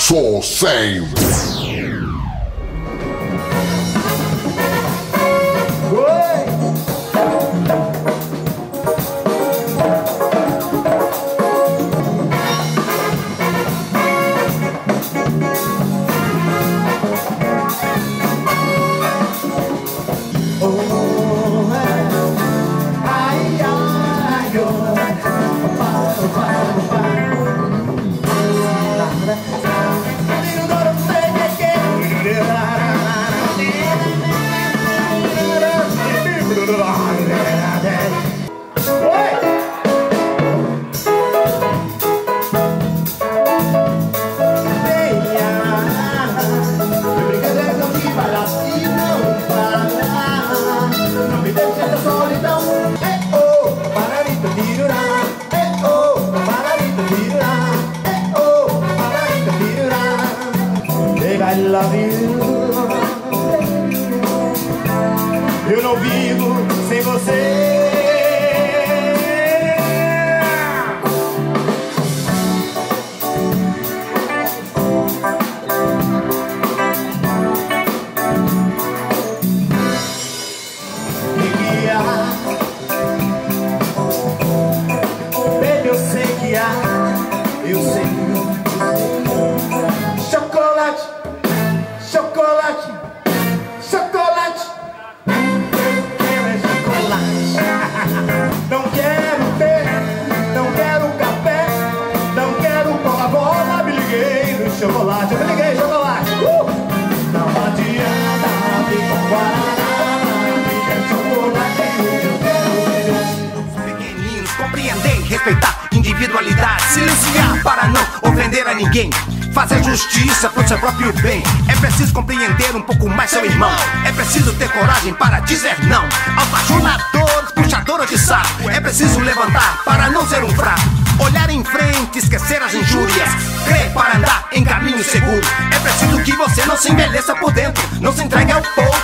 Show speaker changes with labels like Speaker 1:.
Speaker 1: So same.
Speaker 2: I love you. Eu não vivo sem você. Me guia, baby, eu sei que há, eu sei. Chocolate, chocolate, chocolate. Quero é chocolate. Não quero ter, não quero café, não quero Coca-Cola. Me liguei no chocolate, eu me liguei chocolate. Não adianta vir com guaraná, me quer chocolate, eu quero.
Speaker 3: Os pequeninos compreender, respeitar individualidade, silenciar para não ofender a ninguém. Fazer justiça pro seu próprio bem. É preciso compreender um pouco mais seu irmão. É preciso ter coragem para dizer não aos bajuladores, puxadores de saco. É preciso levantar para não ser um fraco. Olhar em frente, esquecer as injúrias. Crer para andar em caminho seguro. É preciso que você não se envelheça por dentro. Não se entregue ao povo